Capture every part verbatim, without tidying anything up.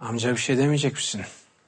Amca bir şey demeyecek misin?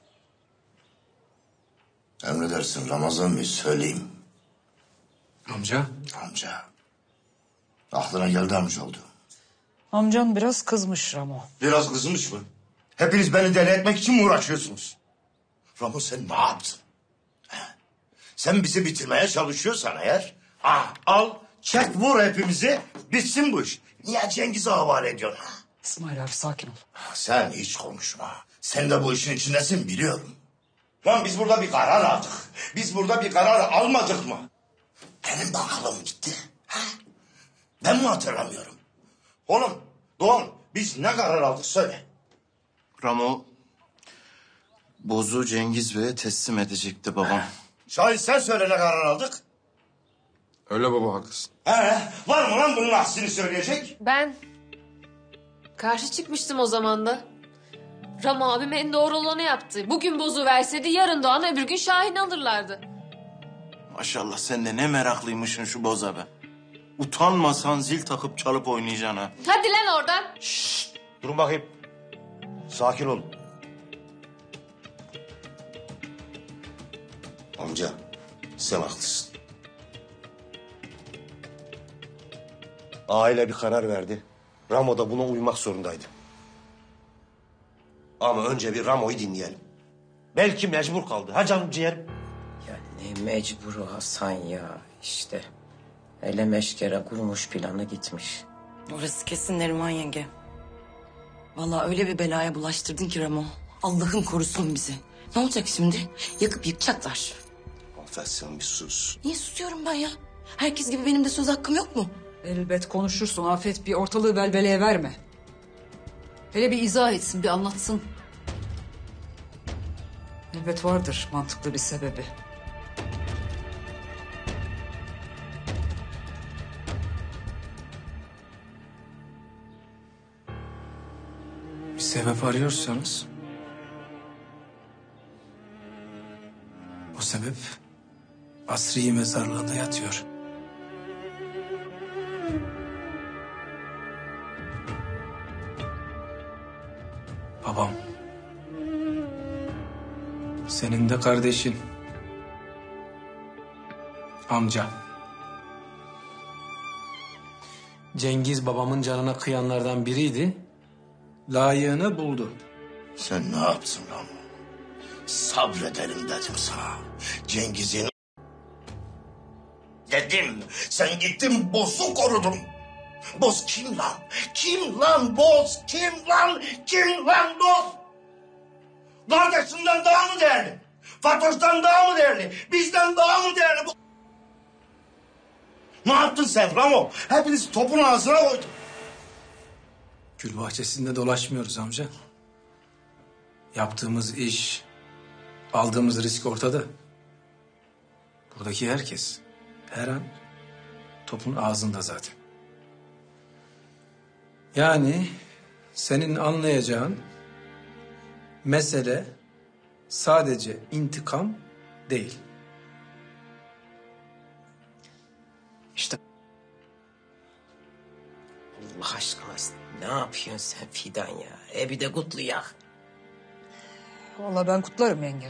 Emredersin Ramazan Bey, söyleyeyim. Amca? Amca. Aklına geldi amca oldu. Amcan biraz kızmış Ramo. Biraz kızmış mı? Hepiniz beni deli etmek için mi uğraşıyorsunuz? Ramo sen ne yaptın? He? Sen bizi bitirmeye çalışıyorsan eğer... Ah, al, çek, vur hepimizi, bitsin bu iş. Niye Cengiz'e havale ediyorsun? Ha? İsmail abi sakin ol. Sen hiç konuşma. Sen de bu işin içindesin biliyorum. Lan biz burada bir karar aldık. Biz burada bir karar almadık mı? Benim bakalım gitti. Ha? Ben mi hatırlamıyorum? Oğlum, Doğan, biz ne karar aldık söyle. Ramo bozu Cengiz Bey'e teslim edecekti babam. Şahin sen söyle ne karar aldık? Öyle baba, haklısın. He, var mı lan bunun aksini söyleyecek? Ben karşı çıkmıştım o zaman da. Ramo abim en doğru olanı yaptı. Bugün bozu verseydi yarın Doğan öbür gün Şahin alırlardı. Maşallah sen de ne meraklıymışsın şu boza be. Utanmasan zil takıp çalıp oynayacaksın ha. Hadi lan oradan. Durun bakayım. Sakin olun. Amca, sen haklısın. Aile bir karar verdi. Ramo da buna uymak zorundaydı. Ama önce bir Ramo'yu dinleyelim. Belki mecbur kaldı. Ha canım ciğerim? Ya ne mecburu Hasan ya işte. Ele meşkere kurmuş planı gitmiş. Orası kesin Neriman yenge. Vallahi öyle bir belaya bulaştırdın ki Ramo. Allah'ım korusun bizi. Ne olacak şimdi? Yakıp yıkacaklar. Affet sen bir sus. Niye susuyorum ben ya? Herkes gibi benim de söz hakkım yok mu? Elbet konuşursun Afet, bir ortalığı velveleye verme. Hele bir izah etsin, bir anlatsın. Elbet vardır mantıklı bir sebebi. Bir sebep arıyorsanız... o sebep Asriye mezarlığında yatıyor. Babam. Senin de kardeşin. Amca. Cengiz babamın canına kıyanlardan biriydi. Layığını buldu. Sen ne yaptın Ramo? Sabredelim dedim sana. Cengiz'in... Dedim. Sen gittin Boz'u korudun. Boz kim lan? Kim lan Boz? Kim lan? Kim lan Boz? Kardeşinden daha mı değerli? Fatoş'tan daha mı değerli? Bizden daha mı değerli? Ne yaptın sen Ramo? Hepiniz topun ağzına koydun. Gül bahçesinde dolaşmıyoruz amca. Yaptığımız iş, aldığımız risk ortada. Buradaki herkes her an topun ağzında zaten. Yani senin anlayacağın mesele sadece intikam değil. İşte Allah aşkına ne yapıyorsun sen Fidan ya? E bir de kutlayak. Vallahi ben kutlarım yenge.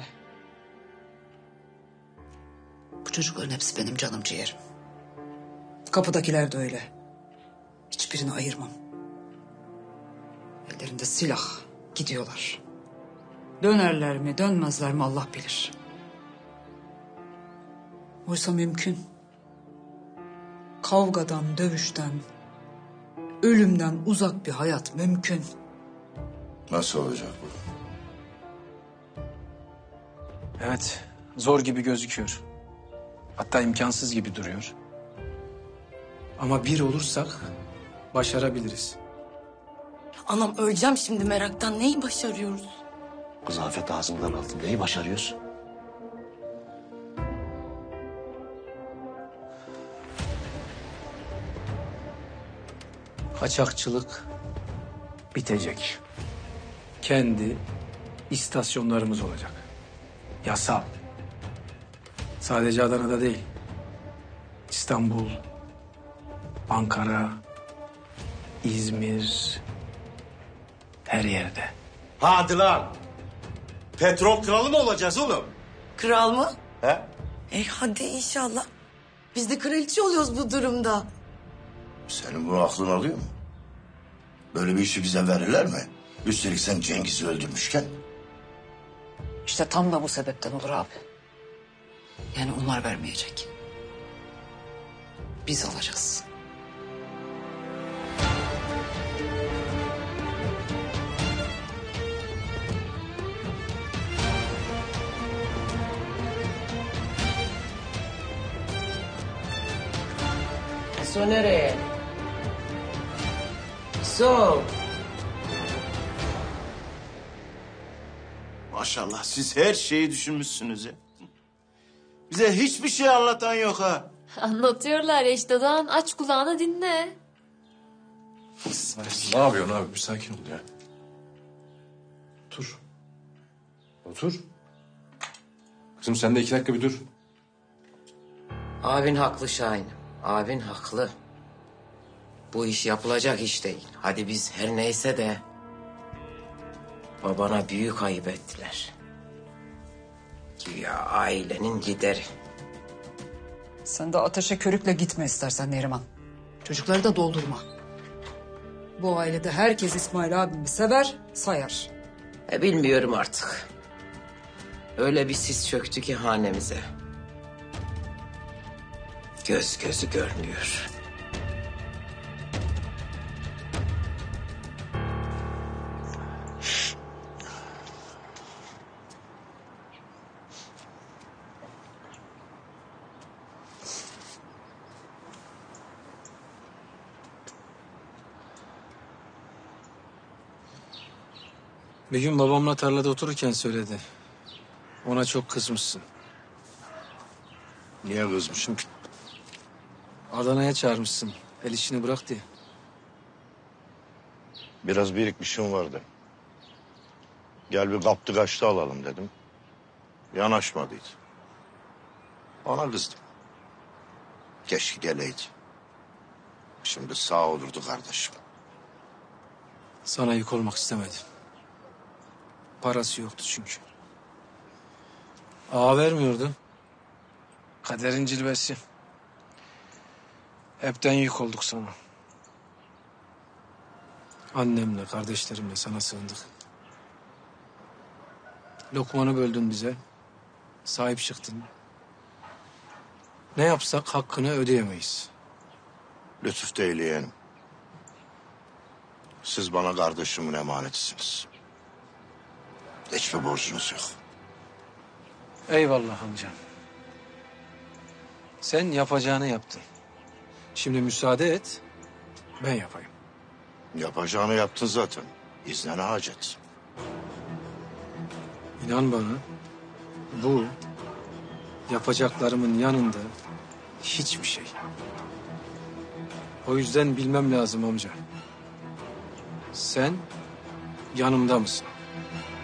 Bu çocukların hepsi benim canım ciğerim. Kapıdakiler de öyle. Hiçbirini ayırmam. Ellerinde silah gidiyorlar. Dönerler mi dönmezler mi Allah bilir. Oysa mümkün. Kavgadan, dövüşten, ölümden uzak bir hayat mümkün. Nasıl olacak bu? Evet, zor gibi gözüküyor. Hatta imkansız gibi duruyor. Ama bir olursak başarabiliriz. Anam öleceğim şimdi meraktan. Neyi başarıyoruz? Kız Afet ağzından aldı. Neyi başarıyoruz? Kaçakçılık bitecek. Kendi istasyonlarımız olacak. Yasal. Sadece Adana'da değil. İstanbul, Ankara, İzmir, her yerde. Hadi lan. Petrol kralı mı olacağız oğlum? Kral mı? He? E hadi inşallah. Biz de kraliçe oluyoruz bu durumda. Senin bu aklın alıyor mu? Böyle bir işi bize verirler mi? Üstelik sen Cengiz'i öldürmüşken. İşte tam da bu sebepten olur abi. Yani onlar vermeyecek. Biz alacağız. So nereye? So. Maşallah siz her şeyi düşünmüşsünüz ya. Bize hiçbir şey anlatan yok ha. Anlatıyorlar ya işte Doğan. Aç kulağını dinle. Ne yapıyorsun abi? Bir sakin ol ya. Otur. Otur. Kızım sen de iki dakika bir dur. Abin haklı Şahin'im. Abin haklı. Bu iş yapılacak iş değil. Hadi biz her neyse de... babana büyük ayıp ettiler. Güya ailenin gideri. Sen de ateşe körükle gitme istersen Neriman. Çocukları da doldurma. Bu ailede herkes İsmail abimi sever, sayar. E bilmiyorum artık. Öyle bir sis çöktü ki hanemize. Göz gözü görmüyor. Bir gün babamla tarlada otururken söyledi. Ona çok kızmışsın. Niye kızmışım ki? Adana'ya çağırmışsın. El işini bırak diye. Biraz birikmişim vardı. Gel bir kaptı kaçtı alalım dedim. Yanaşmadıydı. Ona kızdım. Keşke geleydi. Şimdi sağ olurdu kardeşim. Sana yük olmak istemedi. Parası yoktu çünkü. Ağa vermiyordu. Kaderin cilvesi. Hepten yük olduk sana. Annemle, kardeşlerimle sana sığındık. Lokmanı böldün bize. Sahip çıktın. Ne yapsak hakkını ödeyemeyiz. Lütuf değil yeğenim. Siz bana kardeşimin emanetisiniz. Hiçbir borcunuz yok. Eyvallah amcam. Sen yapacağını yaptın. Şimdi müsaade et, ben yapayım. Yapacağını yaptın zaten. İznine hacet. İnan bana, bu yapacaklarımın yanında hiçbir şey. O yüzden bilmem lazım amca. Sen yanımda mısın?